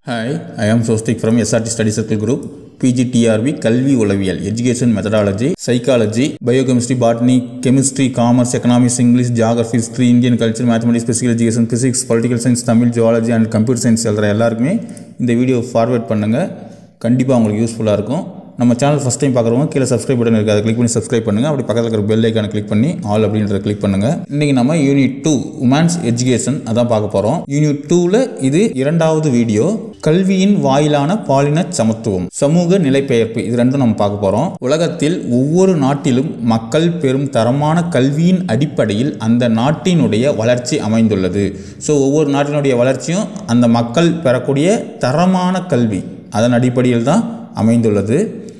Hi, I am Sostik from SRT Study Circle Group, PGTRB, Kalvi Olavial, Education Methodology, Psychology, Biochemistry, Botany, Chemistry, Commerce, Economics, English, Geography, History, Indian Culture, Mathematics, Physical Education, Physics, Political Science, Tamil, Geology and Computer Science எல்லாருக்குமே இந்த video forward பண்ணுங்க. கண்டிப்பா உங்களுக்கு யூஸ்ஃபுல்லா இருக்கும். நம்ம channel first time பார்க்குறவங்க கீழே சப்ஸ்கிரைப் பட்டன் இருக்குது, அதை கிளிக் பண்ணி சப்ஸ்கிரைப் பண்ணுங்கள். அப்படி பக்கத்தில் இருக்கிற பெல் ஐக்கானை கிளிக் பண்ணி ஆல் அப்படின்றத கிளிக் பண்ணுங்கள். இன்றைக்கி நம்ம யூனிட் 2 உமன்ஸ் எஜுகேஷன் அதான் பார்க்க போகிறோம். யூனிட் 2ல் இது இரண்டாவது வீடியோ, கல்வியின் வாயிலான பாலின சமத்துவம், சமூக நிலைப்பெயர்ப்பு, இது ரெண்டும் நம்ம பார்க்க போகிறோம். உலகத்தில் ஒவ்வொரு நாட்டிலும் மக்கள் பெறும் தரமான கல்வியின் அடிப்படையில் அந்த நாட்டினுடைய வளர்ச்சி அமைந்துள்ளது. ஸோ ஒவ்வொரு நாட்டினுடைய வளர்ச்சியும் அந்த மக்கள் பெறக்கூடிய தரமான கல்வி அதன் அடிப்படையில் தான் அமைந்துள்ளது.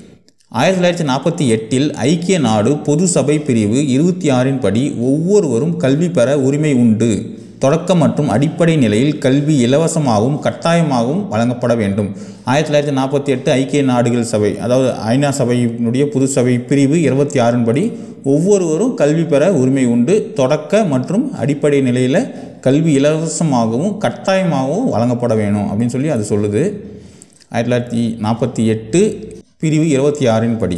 1948 ஐக்கிய நாடு பொது சபை பிரிவு 26 படி ஒவ்வொருவரும் கல்வி பெற உரிமை உண்டு. தொடக்க மற்றும் அடிப்படை நிலையில் கல்வி இலவசமாகவும் கட்டாயமாகவும் வழங்கப்பட வேண்டும். 1948 ஐக்கிய நாடுகள் சபை, அதாவது ஐநா சபையினுடைய பொது சபை பிரிவு 26 படி ஒவ்வொருவரும் கல்வி பெற உரிமை உண்டு. தொடக்க மற்றும் அடிப்படை நிலையில் கல்வி இலவசமாகவும் கட்டாயமாகவும் வழங்கப்பட வேணும் அப்படின்னு சொல்லி அது சொல்லுது. 1948 பிரிவு 26 படி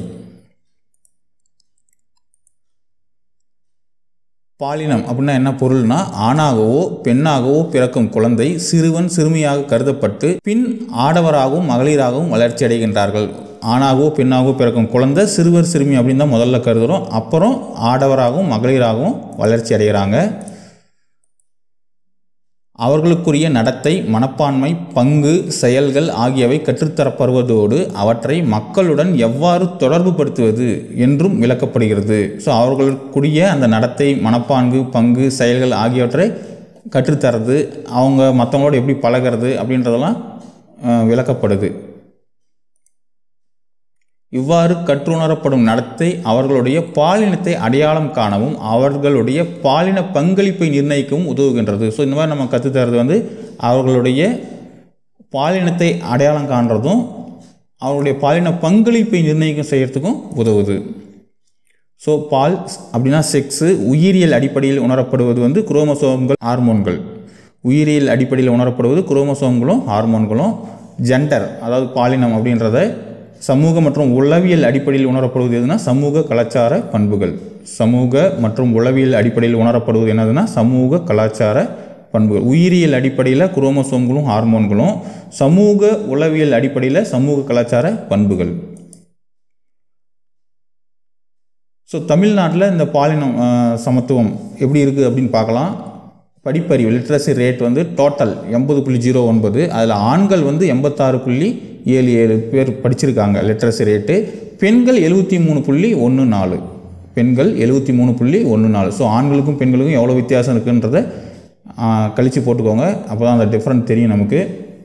பாலினம் அப்படின்னா என்ன பொருள்னா, ஆணாகவோ பெண்ணாகவோ பிறக்கும் குழந்தை சிறுவன் சிறுமியாக கருதப்பட்டு பின் ஆடவராகவும் மகளிராகவும் வளர்ச்சி அடைகின்றார்கள். ஆணாகவோ பெண்ணாகவோ பிறக்கும் குழந்தை சிறுவர் சிறுமி அப்படின்னு தான் முதல்ல கருதுகிறோம். அப்புறம் ஆடவராகவும் மகளிராகவும் வளர்ச்சி அடைகிறாங்க. அவர்களுக்குரிய நடத்தை, மனப்பான்மை, பங்கு, செயல்கள் ஆகியவை கற்றுத்தரப்படுவதோடு அவற்றை மக்களுடன் எவ்வாறு தொடர்பு படுத்துவது என்றும் விளக்கப்படுகிறது. ஸோ அவர்களுக்குரிய அந்த நடத்தை, மனப்பான்கு, பங்கு, செயல்கள் ஆகியவற்றை கற்றுத்தரது, அவங்க மற்றவங்களோட எப்படி பழகிறது அப்படின்றதெல்லாம் விளக்கப்படுது. இவ்வாறு கற்றுணரப்படும் நடத்தை அவர்களுடைய பாலினத்தை அடையாளம் காணவும் அவர்களுடைய பாலின பங்களிப்பை நிர்ணயிக்கவும் உதவுகின்றது. ஸோ இந்த மாதிரி நம்ம கற்றுத்தரது அவர்களுடைய பாலினத்தை அடையாளம் காண்றதும் அவர்களுடைய பாலின பங்களிப்பை நிர்ணயிக்க செய்கிறதுக்கும் உதவுது. ஸோ பால் அப்படின்னா செக்ஸு, உயிரியல் அடிப்படையில் உணரப்படுவது குரோமோசோம்கள், ஹார்மோன்கள். உயிரியல் அடிப்படையில் உணரப்படுவது குரோமோசோம்களும் ஹார்மோன்களும். ஜெண்டர் அதாவது பாலினம் அப்படின்றத சமூக மற்றும் உளவியல் அடிப்படையில் உணரப்படுவது எதுனா சமூக கலாச்சார பண்புகள். சமூக மற்றும் உளவியல் அடிப்படையில் உணரப்படுவது என்னதுன்னா சமூக கலாச்சார பண்புகள். உயிரியல் அடிப்படையில் குரோமோசோம்களும் ஹார்மோன்களும், சமூக உளவியல் அடிப்படையில் சமூக கலாச்சார பண்புகள். ஸோ தமிழ்நாட்டில் இந்த பாலினம் சமத்துவம் எப்படி இருக்குது அப்படின்னு பார்க்கலாம். படிப்பறிவு லிட்ரஸி ரேட் டோட்டல் 80.09, அதில் ஆண்கள் 86.77 பேர் படிச்சிருக்காங்க லிட்ரஸி ரேட்டு. பெண்கள் 73.14, பெண்கள் 73.14. ஸோ ஆண்களுக்கும் பெண்களுக்கும் எவ்வளோ வித்தியாசம் இருக்குன்றதை கழித்து போட்டுக்கோங்க, அப்போ தான் அந்த டிஃப்ரெண்ட் தெரியும் நமக்கு.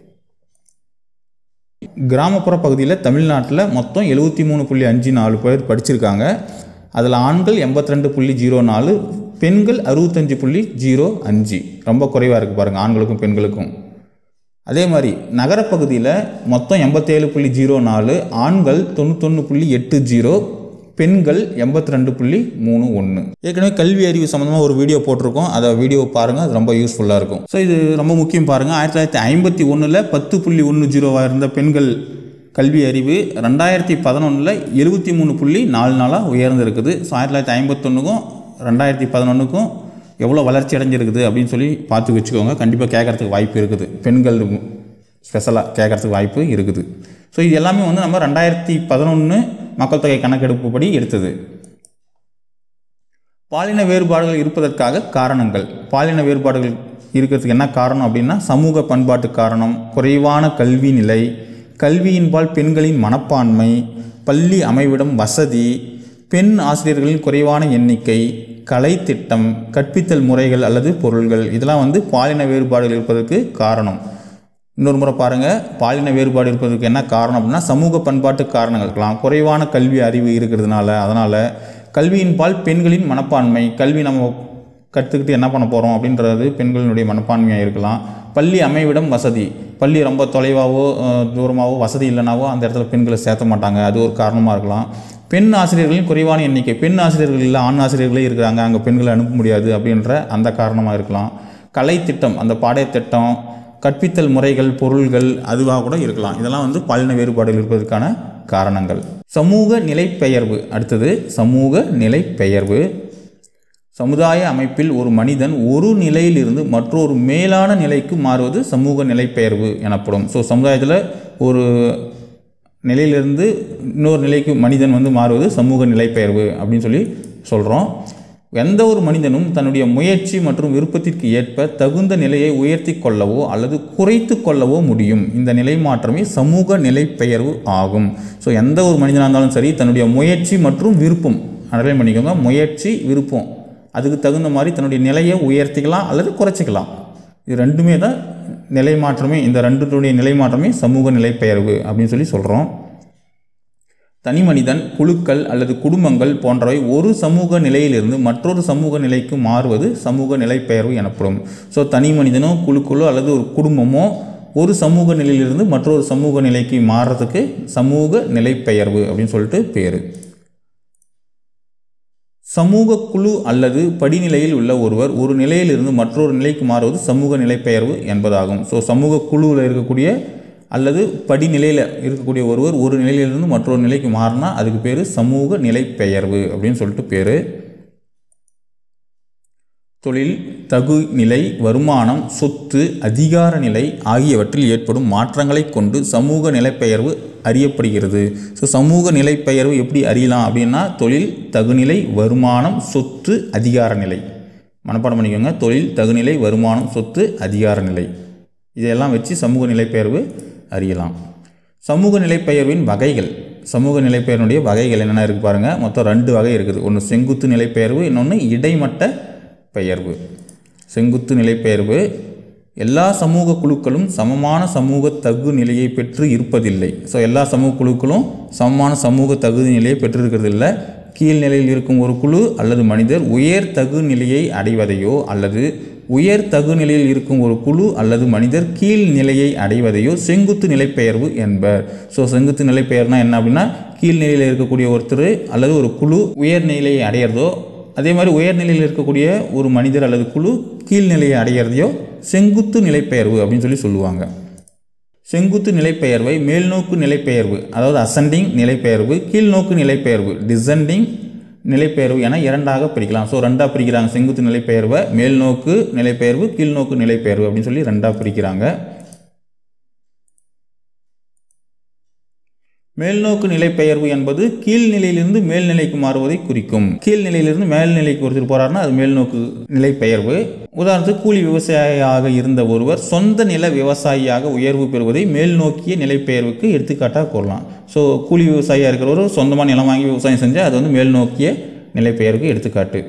கிராமப்புற பகுதியில் தமிழ்நாட்டில் மொத்தம் 73.54 பேர் படிச்சிருக்காங்க. அதில் ஆண்கள் 82.04, பெண்கள் 65.05. ரொம்ப குறைவாக இருக்குது பாருங்கள் ஆண்களுக்கும் பெண்களுக்கும். அதே மாதிரி நகரப்பகுதியில் மொத்தம் 87.04, ஆண்கள் 91.80, பெண்கள் 82.31. ஏற்கனவே கல்வி அறிவு சம்மந்தமாக ஒரு வீடியோ போட்டிருக்கோம், அதை வீடியோ பாருங்கள், அது ரொம்ப யூஸ்ஃபுல்லாக இருக்கும். ஸோ இது ரொம்ப முக்கியம் பாருங்கள். 1951 10.10 இருந்த பெண்கள் கல்வி அறிவு 2011 73.44 உயர்ந்திருக்குது. ஸோ 1951க்கும் 2011க்கும் எவ்வளோ வளர்ச்சி அடைஞ்சிருக்குது அப்படின்னு சொல்லி பார்த்து வச்சுக்கோங்க. கண்டிப்பாக கேட்குறதுக்கு வாய்ப்பு இருக்குது, பெண்கள் ஸ்பெஷலாக கேட்குறதுக்கு வாய்ப்பு இருக்குது. ஸோ இது எல்லாமே நம்ம 2011 மக்கள் தொகை கணக்கெடுப்பு படி எடுத்தது. பாலின வேறுபாடுகள் இருப்பதற்காக காரணங்கள். பாலின வேறுபாடுகள் இருக்கிறதுக்கு என்ன காரணம் அப்படின்னா சமூக பண்பாட்டு காரணம், குறைவான கல்வி நிலை, கல்வியின்பால் பெண்களின் மனப்பான்மை, பள்ளி அமைவிடம் வசதி, பெண் ஆசிரியர்களின் குறைவான எண்ணிக்கை, கலை திட்டம், கற்பித்தல் முறைகள் அல்லது பொருள்கள், இதெல்லாம் பாலின வேறுபாடுகள் இருப்பதற்கு காரணம். இன்னொரு முறை பாருங்கள், பாலின வேறுபாடு இருப்பதற்கு என்ன காரணம் அப்படின்னா சமூக பண்பாட்டு காரணங்கள் இருக்கலாம், குறைவான கல்வி அறிவு இருக்கிறதுனால, அதனால் கல்வியின்பால் பெண்களின் மனப்பான்மை, கல்வி நம்ம கற்றுக்கிட்டு என்ன பண்ண போகிறோம் அப்படின்றது பெண்களினுடைய மனப்பான்மையாக இருக்கலாம். பள்ளி அமைவிடம் வசதி, பள்ளி ரொம்ப தொலைவாகவோ தூரமாகவோ வசதி இல்லைனாவோ அந்த இடத்துல பெண்களை சேர்த்த மாட்டாங்க, அது ஒரு காரணமாக இருக்கலாம். பெண் ஆசிரியர்களின் குறைவான எண்ணிக்கை, பெண் ஆசிரியர்கள் இல்லை ஆண் ஆசிரியர்களே இருக்கிறாங்க, அங்கே பெண்களை அனுப்ப முடியாது அப்படின்ற அந்த காரணமாக இருக்கலாம். கலை திட்டம், அந்த பாடத்திட்டம், கற்பித்தல் முறைகள், பொருள்கள் அதுவாக கூட இருக்கலாம். இதெல்லாம் வந்து பாலின வேறுபாடுகள் இருப்பதற்கான காரணங்கள். சமூக நிலைப்பெயர்வு. அடுத்தது சமூக நிலைப்பெயர்வு. சமுதாய அமைப்பில் ஒரு மனிதன் ஒரு நிலையிலிருந்து மற்றொரு மேலான நிலைக்கு மாறுவது சமூக நிலைப்பெயர்வு எனப்படும். ஸோ சமுதாயத்தில் ஒரு நிலையிலிருந்து இன்னொரு நிலைக்கு மனிதன் வந்து மாறுவது சமூக நிலைப்பெயர்வு அப்படின்னு சொல்லி சொல்கிறோம். எந்த ஒரு மனிதனும் தன்னுடைய முயற்சி மற்றும் விருப்பத்திற்கு ஏற்ப தகுந்த நிலையை உயர்த்தி கொள்ளவோ அல்லது குறைத்து கொள்ளவோ முடியும். இந்த நிலை மாற்றமே சமூக நிலைப்பெயர்வு ஆகும். ஸோ எந்த ஒரு மனிதனாக இருந்தாலும் சரி, தன்னுடைய முயற்சி மற்றும் விருப்பம், அண்டர்லைன் பண்ணிக்கோங்க, முயற்சி விருப்பம், அதுக்கு தகுந்த மாதிரி தன்னுடைய நிலையை உயர்த்திக்கலாம் அல்லது குறைச்சிக்கலாம். இது ரெண்டுமே தான் நிலை மாற்றமே. இந்த ரெண்டுடைய நிலை மாற்றமே சமூக நிலைப்பெயர்வு அப்படின்னு சொல்லி சொல்கிறோம். தனி மனிதன், குழுக்கள் அல்லது குடும்பங்கள் போன்றவை ஒரு சமூக நிலையிலிருந்து மற்றொரு சமூக நிலைக்கு மாறுவது சமூக நிலைப்பெயர்வு எனப்படும். ஸோ தனி மனிதனோ குழுக்களோ அல்லது ஒரு குடும்பமோ ஒரு சமூக நிலையிலிருந்து மற்றொரு சமூக நிலைக்கு மாறுறதுக்கு சமூக நிலைப்பெயர்வு அப்படின்னு சொல்லிட்டு பேர். சமூக குழு அல்லது படிநிலையில் உள்ள ஒருவர் ஒரு நிலையிலிருந்து மற்றொரு நிலைக்கு மாறுவது சமூக நிலைப்பெயர்வு என்பதாகும். ஸோ சமூக குழுவில் இருக்கக்கூடிய அல்லது படிநிலையில் இருக்கக்கூடிய ஒருவர் ஒரு நிலையிலிருந்து மற்றொரு நிலைக்கு மாறினா அதுக்கு பேர் சமூக நிலைப்பெயர்வு அப்படின்னு சொல்லிட்டு பேர். தொழில், தகுநிலை, வருமானம், சொத்து, அதிகார நிலை ஆகியவற்றில் ஏற்படும் மாற்றங்களை கொண்டு சமூக நிலைப்பெயர்வு அறியப்படுகிறது. ஸோ சமூக நிலைப்பெயர்வு எப்படி அறியலாம் அப்படின்னா, தொழில், தகுநிலை, வருமானம், சொத்து, அதிகார நிலை. மனப்பாடம் பண்ணிக்கோங்க. தொழில், தகுநிலை, வருமானம், சொத்து, அதிகார நிலை, இதையெல்லாம் வச்சு சமூக நிலைப்பெயர்வு அறியலாம். சமூக நிலைப்பெயர்வின் வகைகள். சமூக நிலைப்பெயர்வுடைய வகைகள் என்னென்ன இருக்குது பாருங்கள். மொத்தம் 2 வகை இருக்குது. ஒன்று செங்குத்து நிலைப்பெயர்வு, இன்னொன்று இடைமட்ட பெயர்வு. செங்குத்து நிலைப்பெயர்வு, எல்லா சமூக குழுக்களும் சமமான சமூக தகு நிலையை பெற்று இருப்பதில்லை. ஸோ எல்லா சமூக குழுக்களும் சமமான சமூக தகுதி நிலையை பெற்றிருக்கிறது இல்லை. கீழ்நிலையில் இருக்கும் ஒரு குழு அல்லது மனிதர் உயர் தகு நிலையை அடைவதையோ அல்லது உயர் தகு நிலையில் இருக்கும் ஒரு குழு அல்லது மனிதர் கீழ் நிலையை அடைவதையோ செங்குத்து நிலைப்பெயர்வு என்பர். ஸோ செங்குத்து நிலைப்பெயர்னா என்ன அப்படின்னா, கீழ்நிலையில் இருக்கக்கூடிய ஒருத்தர் அல்லது ஒரு குழு உயர்நிலையை அடையிறதோ, அதே மாதிரி உயர்நிலையில் இருக்கக்கூடிய ஒரு மனிதர் அல்லது குழு கீழ்நிலையை அடைகிறதையோ செங்குத்து நிலைப்பெயர்வு அப்படின்னு சொல்லி சொல்லுவாங்க. செங்குத்து நிலைப்பெயர்வை மேல்நோக்கு நிலைப்பெயர்வு, அதாவது அசெண்டிங் நிலைப்பெயர்வு, கீழ்நோக்கு நிலைப்பெயர்வு, டிசெண்டிங் நிலைப்பெயர்வு என 2ஆக பிரிக்கலாம். ஸோ 2ஆக பிரிக்கிறாங்க. செங்குத்து நிலைப்பெயர்வை மேல்நோக்கு நிலைப்பெயர்வு, கீழ்நோக்கு நிலைப்பெயர்வு அப்படின்னு சொல்லி 2ஆக பிரிக்கிறாங்க. மேல்நோக்கு நிலைப்பெயர்வு என்பது கீழ்நிலையிலிருந்து மேல்நிலைக்கு மாறுவதை குறிக்கும். கீழ்நிலையிலிருந்து மேல்நிலைக்கு ஒருத்தர் போறாருன்னா அது மேல்நோக்கு நிலைப்பெயர்வு. உதாரணத்துக்கு கூலி விவசாயியாக இருந்த ஒருவர் சொந்த நில விவசாயியாக உயர்வு பெறுவதை மேல்நோக்கிய நிலைப்பெயர்வுக்கு எடுத்துக்காட்டாக கூறலாம். ஸோ கூலி விவசாயியாக இருக்கிறவர் சொந்தமாக நிலம் வாங்கி விவசாயம் செஞ்சால் அது வந்து மேல்நோக்கிய நிலைப்பெயர்வுக்கு எடுத்துக்காட்டு.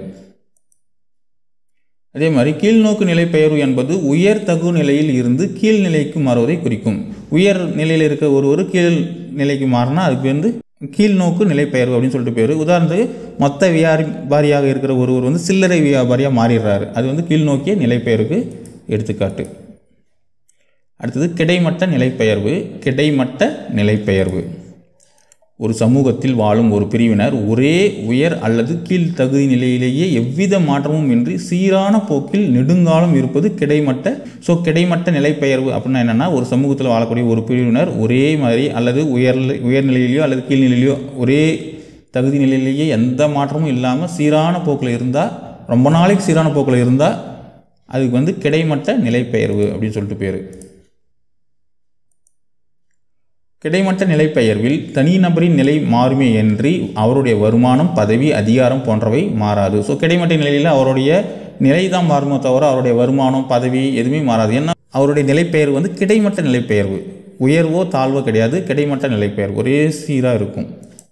அதே மாதிரி கீழ்நோக்கு நிலைப்பெயர்வு என்பது உயர் தகு நிலையில் இருந்து கீழ்நிலைக்கு மாறுவதை குறிக்கும். உயர் நிலையில் இருக்கிற ஒருவர் கீழ் நிலைக்கு மாறினா அதுக்கு வந்து கீழ்நோக்கு நிலைப்பெயர்வு அப்படின்னு சொல்லிட்டு பேர். உதாரணத்துக்கு மொத்த வியாபாரியாக இருக்கிற ஒருவர் வந்து சில்லறை வியாபாரியாக மாறிடுறாரு, அது வந்து கீழ்நோக்கிய நிலைப்பெயர்வுக்கு எடுத்துக்காட்டு. அடுத்தது கிடைமட்ட நிலைப்பெயர்வு. கிடைமட்ட நிலைப்பெயர்வு ஒரு சமூகத்தில் வாழும் ஒரு பிரிவினர் ஒரே உயர் அல்லது கீழ் தகுதி நிலையிலேயே எவ்வித மாற்றமும் இன்றி சீரான போக்கில் நெடுங்காலம் இருப்பது கிடைமட்ட. ஸோ கிடைமட்ட நிலைப்பெயர்வு அப்படின்னா என்னென்னா, ஒரு சமூகத்தில் வாழக்கூடிய ஒரு பிரிவினர் ஒரே மாதிரி அல்லது உயர்நிலையிலையோ அல்லது கீழ்நிலையிலையோ ஒரே தகுதி நிலையிலேயே எந்த மாற்றமும் இல்லாமல் சீரான போக்கில் இருந்தால், ரொம்ப நாளைக்கு சீரான போக்கில் இருந்தால் அதுக்கு வந்து கிடைமட்ட நிலைப்பெயர்வு அப்படின்னு சொல்லிட்டு பேர். கிடைமட்ட நிலைப்பெயர்வில் தனிநபரின் நிலை மாறுமே அன்றி அவருடைய வருமானம், பதவி, அதிகாரம் போன்றவை மாறாது. ஸோ கிடைமட்ட நிலையில் அவருடைய நிலை தான் மாறுமோ தவிர அவருடைய வருமானம், பதவி எதுவுமே மாறாது. ஏன்னா அவருடைய நிலைப்பெயர்வு வந்து கிடைமட்ட நிலைப்பெயர்வு, உயர்வோ தாழ்வோ கிடையாது. கிடைமட்ட நிலைப்பெயர்வு ஒரே சீராக இருக்கும்.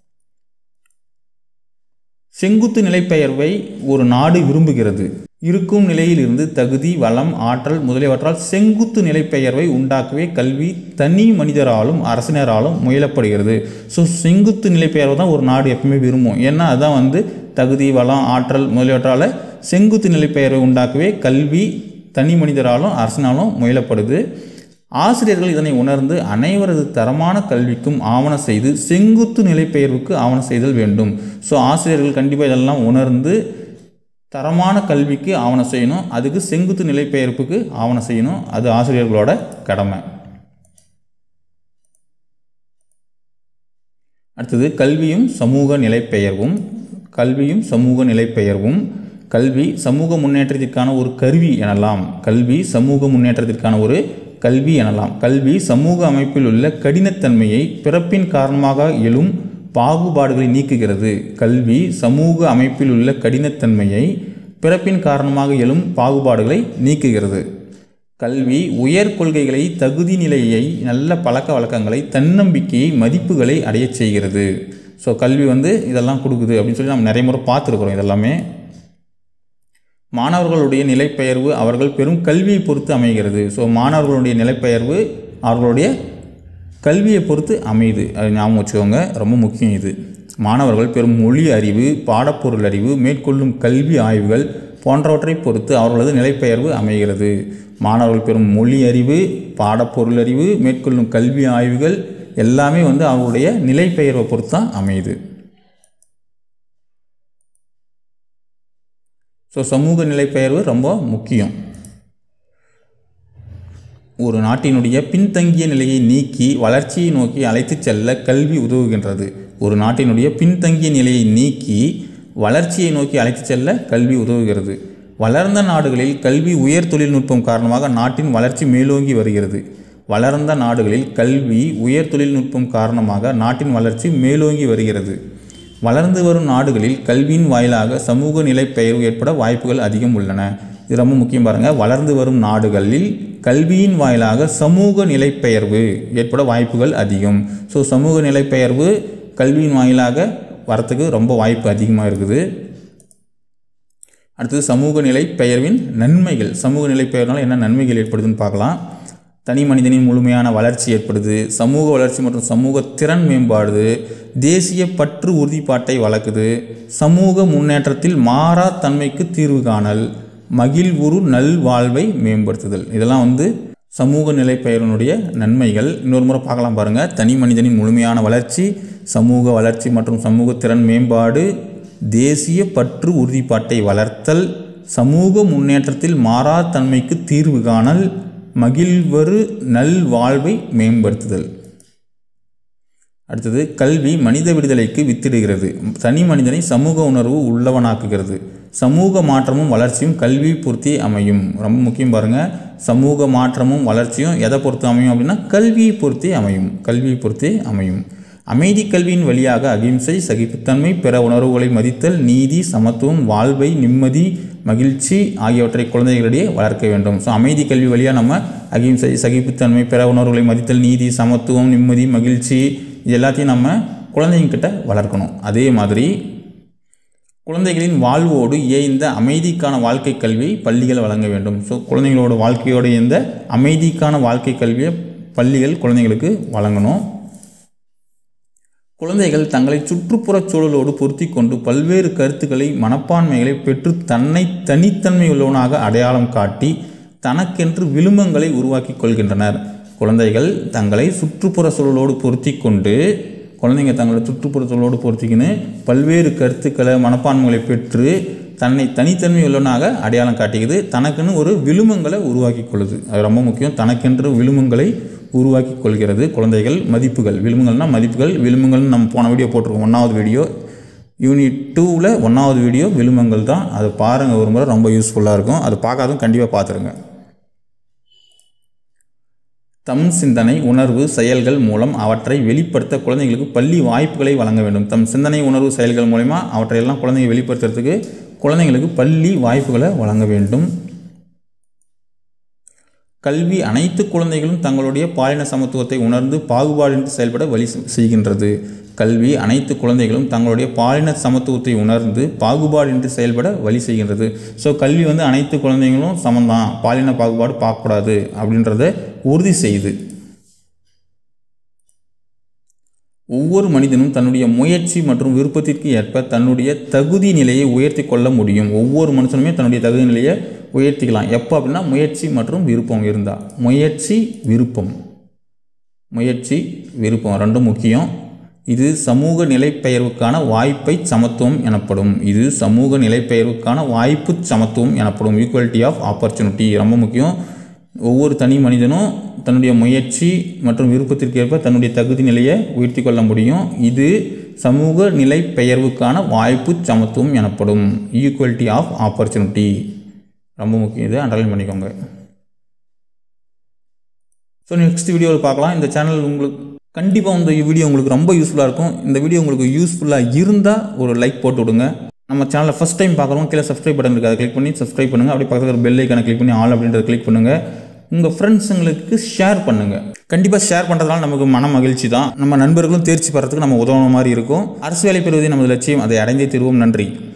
செங்குத்து நிலைப்பெயர்வை ஒரு நாடு விரும்புகிறது. இருக்கும் நிலையில் இருந்து தகுதி, வளம், ஆற்றல் முதலியவற்றால் செங்குத்து நிலைப்பெயர்வை உண்டாக்கவே கல்வி தனி மனிதராலும் அரசினராலும் முயலப்படுகிறது. ஸோ செங்குத்து நிலைப்பெயர்வை தான் ஒரு நாடு எப்பவுமே விரும்பும். ஏன்னா அதுதான் வந்து தகுதி, வளம், ஆற்றல் முதலியவற்றால் செங்குத்து நிலைப்பெயர்வை உண்டாக்கவே கல்வி தனி மனிதராலும் அரசினாலும் முயலப்படுது. ஆசிரியர்கள் இதனை உணர்ந்து அனைவரது தரமான கல்விக்கும் ஆவணம் செய்து செங்குத்து நிலைப்பெயர்வுக்கு ஆவணம் செய்தல் வேண்டும். ஸோ ஆசிரியர்கள் கண்டிப்பாக இதெல்லாம் உணர்ந்து தரமான கல்விக்கு ஆவணம் செய்யணும், அதுக்கு செங்குத்து நிலைப்பெயர்ப்புக்கு ஆவணம் செய்யணும். அது ஆசிரியர்களோட கடமை. அடுத்தது கல்வியும் சமூக நிலைப்பெயர்வும். கல்வியும் சமூக நிலைப்பெயர்வும். கல்வி சமூக முன்னேற்றத்திற்கான ஒரு கருவி எனலாம். கல்வி சமூக முன்னேற்றத்திற்கான ஒரு கல்வி எனலாம். கல்வி சமூக அமைப்பில் உள்ள கடினத்தன்மையை பிறப்பின் காரணமாக எழும் பாகுபாடுகளை நீக்குகிறது. கல்வி சமூக அமைப்பில் உள்ள கடினத்தன்மையை பிறப்பின் காரணமாக எழும் பாகுபாடுகளை நீக்குகிறது. கல்வி உயர் கொள்கைகளை, தகுதி நிலையை, நல்ல பழக்க வழக்கங்களை, தன்னம்பிக்கையை, மதிப்புகளை அடைய செய்கிறது. ஸோ கல்வி இதெல்லாம் கொடுக்குது அப்படின்னு சொல்லி நம்ம நிறைய முறை பார்த்துருக்குறோம். இதெல்லாமே மாணவர்களுடைய நிலைப்பெயர்வு அவர்கள் பெரும் கல்வியை பொறுத்து அமைகிறது. ஸோ மாணவர்களுடைய நிலைப்பெயர்வு அவர்களுடைய கல்வியை பொறுத்து அமையுது. அது ஞாபகம் வச்சுக்கோங்க, ரொம்ப முக்கியம் இது. மாணவர்கள் பெரும் மொழி அறிவு, பாடப்பொருள் அறிவு, மேற்கொள்ளும் கல்வி ஆய்வுகள் போன்றவற்றை பொறுத்து அவர்களது நிலைப்பெயர்வு அமைகிறது. மாணவர்கள் பெறும் மொழி அறிவு, பாடப்பொருள் அறிவு, மேற்கொள்ளும் கல்வி ஆய்வுகள் எல்லாமே அவர்களுடைய நிலைப்பெயர்வை பொறுத்து தான் அமையுது. ஸோ சமூக நிலைப்பெயர்வு ரொம்ப முக்கியம். ஒரு நாட்டினுடைய பின்தங்கிய நிலையை நீக்கி வளர்ச்சியை நோக்கி அழைத்து செல்ல கல்வி உதவுகின்றது. ஒரு நாட்டினுடைய பின்தங்கிய நிலையை நீக்கி வளர்ச்சியை நோக்கி அழைத்து செல்ல கல்வி உதவுகிறது. வளர்ந்த நாடுகளில் கல்வி உயர் தொழில்நுட்பம் காரணமாக நாட்டின் வளர்ச்சி மேலோங்கி வருகிறது. வளர்ந்த நாடுகளில் கல்வி உயர் தொழில்நுட்பம் காரணமாக நாட்டின் வளர்ச்சி மேலோங்கி வருகிறது. வளர்ந்து வரும் நாடுகளில் கல்வியின் வாயிலாக சமூக நிலைப்பெயர்வு ஏற்பட வாய்ப்புகள் அதிகம் உள்ளன. இது ரொம்ப முக்கியம் பாருங்கள். வளர்ந்து வரும் நாடுகளில் கல்வியின் வாயிலாக சமூக நிலைப்பெயர்வு ஏற்பட வாய்ப்புகள் அதிகம். ஸோ சமூக நிலைப்பெயர்வு கல்வியின் வாயிலாக வரத்துக்கு ரொம்ப வாய்ப்பு அதிகமாக இருக்குது. அடுத்தது சமூக நிலைப்பெயர்வின் நன்மைகள். சமூக நிலைப்பெயர்னால என்ன நன்மைகள் ஏற்படுதுன்னு பார்க்கலாம். தனி மனிதனின் முழுமையான வளர்ச்சி ஏற்படுது. சமூக வளர்ச்சி மற்றும் சமூக திறன் மேம்பாடுது. தேசிய பற்று உறுதிப்பாட்டை வளர்க்குது. சமூக முன்னேற்றத்தில் மாறா தன்மைக்கு தீர்வு காணல். மகிழ்வுறு நல்வாழ்வை மேம்படுத்துதல். இதெல்லாம் சமூக நிலைப்பெயர்வினுடைய நன்மைகள். இன்னொரு முறை பார்க்கலாம் பாருங்கள். தனி மனிதனின் முழுமையான வளர்ச்சி, சமூக வளர்ச்சி மற்றும் சமூக திறன் மேம்பாடு, தேசிய பற்று உறுதிப்பாட்டை வளர்த்தல், சமூக முன்னேற்றத்தில் மாறா தன்மைக்கு தீர்வு காணல், மகிழ்வரு நல்வாழ்வை மேம்படுத்துதல். அடுத்தது கல்வி மனித விடுதலைக்கு வித்திடுகிறது. தனி மனிதனை சமூக உணர்வு உள்ளவனாக்குகிறது. சமூக மாற்றமும் வளர்ச்சியும் கல்வி பொறுத்தே அமையும். ரொம்ப முக்கியம் பாருங்கள். சமூக மாற்றமும் வளர்ச்சியும் எதை பொறுத்து அமையும் அப்படின்னா கல்வியை பொறுத்தே அமையும். கல்வியை பொறுத்தே அமையும். அமைதி கல்வியின் வழியாக அகிம்சை, சகிப்புத்தன்மை, பிற உணர்வுகளை மதித்தல், நீதி, சமத்துவம், வாழ்வை, நிம்மதி, மகிழ்ச்சி ஆகியவற்றை குழந்தைகளிடையே வளர்க்க வேண்டும். ஸோ அமைதி கல்வி வழியாக நம்ம அகிம்சை, சகிப்புத்தன்மை, பிற உணர்வுகளை மதித்தல், நீதி, சமத்துவம், நிம்மதி, மகிழ்ச்சி இது எல்லாத்தையும் நம்ம குழந்தைங்கிட்ட வளர்க்கணும். அதே மாதிரி குழந்தைகளின் வாழ்வோடு இயைந்த அமைதிக்கான வாழ்க்கை கல்வியை பள்ளிகள் வழங்க வேண்டும். ஸோ குழந்தைங்களோட வாழ்க்கையோடு இயைந்த அமைதிக்கான வாழ்க்கை கல்வியை பள்ளிகள் குழந்தைங்களுக்கு வழங்கணும். குழந்தைகள் தங்களை சுற்றுப்புறச் சூழலோடு பொருத்தி கொண்டு பல்வேறு கருத்துக்களை, மனப்பான்மைகளை பெற்று தன்னை தனித்தன்மை உள்ளவனாக அடையாளம் காட்டி தனக்கென்று விழுமங்களை உருவாக்கி கொள்கின்றனர். குழந்தைகள் தங்களை சுற்றுப்புற சூழலோடு பொருத்தி கொண்டு குழந்தைங்க தங்களை சுற்றுப்புற சூழலோடு பொருத்திக்கின்னு பல்வேறு கருத்துக்களை, மனப்பான்மைகளை பெற்று தன்னை தனித்தன்மை உள்ளவனாக அடையாளம் காட்டிக்குது. தனக்குன்னு ஒரு விழுமங்களை உருவாக்கி கொள்ளுது. அது ரொம்ப முக்கியம். தனக்கென்று விழுமங்களை உருவாக்கி கொள்கிறது குழந்தைகள். மதிப்புகள், விழுமங்கள்னால் மதிப்புகள். விழுமங்கள்னு நம்ம போன வீடியோ போட்டிருக்கோம். 1வது வீடியோ, யூனிட் 2ல் 1வது வீடியோ விழுமங்கள் தான். அதை பாருங்கள் ஒரு முறை, ரொம்ப யூஸ்ஃபுல்லாக இருக்கும். அதை பார்க்காதும் கண்டிப்பாக பார்த்துருங்க. தம் சிந்தனை, உணர்வு, செயல்கள் மூலம் அவற்றை வெளிப்படுத்த குழந்தைகளுக்கு பள்ளி வாய்ப்புகளை வழங்க வேண்டும். தம் சிந்தனை, உணர்வு, செயல்கள் மூலமா அவற்றையெல்லாம் குழந்தைங்க வெளிப்படுத்துறதுக்கு குழந்தைங்களுக்கு பள்ளி வாய்ப்புகளை வழங்க வேண்டும். கல்வி அனைத்து குழந்தைகளும் தங்களுடைய பாலின சமத்துவத்தை உணர்ந்து பாகுபாடின்றி செயல்பட வழி செய்கின்றது. கல்வி அனைத்து குழந்தைகளும் தங்களுடைய பாலின சமத்துவத்தை உணர்ந்து பாகுபாடின்றி செயல்பட வழி செய்கின்றது. ஸோ கல்வி அனைத்து குழந்தைங்களும் சமந்தான், பாலின பாகுபாடு பார்க்கக்கூடாது அப்படின்றத உறுதி செய்யுது. ஒவ்வொரு மனிதனும் தன்னுடைய முயற்சி மற்றும் விருப்பத்திற்கு ஏற்ப தன்னுடைய தகுதி நிலையை உயர்த்தி கொள்ள முடியும். ஒவ்வொரு மனுஷனுமே தன்னுடைய தகுதி நிலையை உயர்த்திக்கலாம். எப்போ அப்படின்னா முயற்சி மற்றும் விருப்பம் இருந்தால். முயற்சி விருப்பம் ரெண்டும் முக்கியம். இது சமூக நிலைப்பெயர்வுக்கான வாய்ப்பை சமத்துவம் எனப்படும். இது சமூக நிலைப்பெயர்வுக்கான வாய்ப்பு சமத்துவம் எனப்படும். ஈக்குவலிட்டி ஆஃப் ஆப்பர்ச்சுனிட்டி ரொம்ப முக்கியம். ஒவ்வொரு தனி மனிதனும் தன்னுடைய முயற்சி மற்றும் விருப்பத்திற்கு ஏற்ப தன்னுடைய தகுதி நிலையை உயர்த்தி கொள்ள முடியும். இது சமூக நிலைப்பெயர்வுக்கான வாய்ப்பு சமத்துவம் எனப்படும். ஈக்குவலிட்டி ஆஃப் ஆப்பர்ச்சுனிட்டி ரொம்ப முக்கியம். இது அண்டர்லைன் பண்ணிக்கோங்க. ஸோ நெக்ஸ்ட் வீடியோவில் பார்க்கலாம். இந்த சேனல் உங்களுக்கு கண்டிப்பாக இந்த வீடியோ உங்களுக்கு ரொம்ப யூஸ்ஃபுல்லாக இருக்கும். இந்த வீடியோ உங்களுக்கு யூஸ்ஃபுல்லாக இருந்தால் ஒரு லைக் போட்டு விடுங்க. நம்ம சேனலை ஃபஸ்ட் டைம் பார்க்குறோம், கீழே சப்ஸ்கிரைப் பட்டன் இருக்குது, அதை கிளிக் பண்ணி சப்ஸ்கிரைப் பண்ணுங்கள். அப்படியே பக்கத்தில் ஒரு பெல் ஐக்கானை கிளிக் பண்ணி ஆல் அப்படின்றத கிளிக் பண்ணுங்கள். உங்கள் ஃப்ரெண்ட்ஸுங்களுக்கு ஷேர் பண்ணுங்கள். கண்டிப்பாக ஷேர் பண்ணுறதுனால நமக்கு மன மகிழ்ச்சி தான். நம்ம நண்பர்களும் தேர்ச்சி பெறத்துக்கு நம்ம உதவுன மாதிரி இருக்கும். அரசு வேலை பெறுவதே நமது லட்சியம். அதை அடைந்தே தீர்வோம். நன்றி.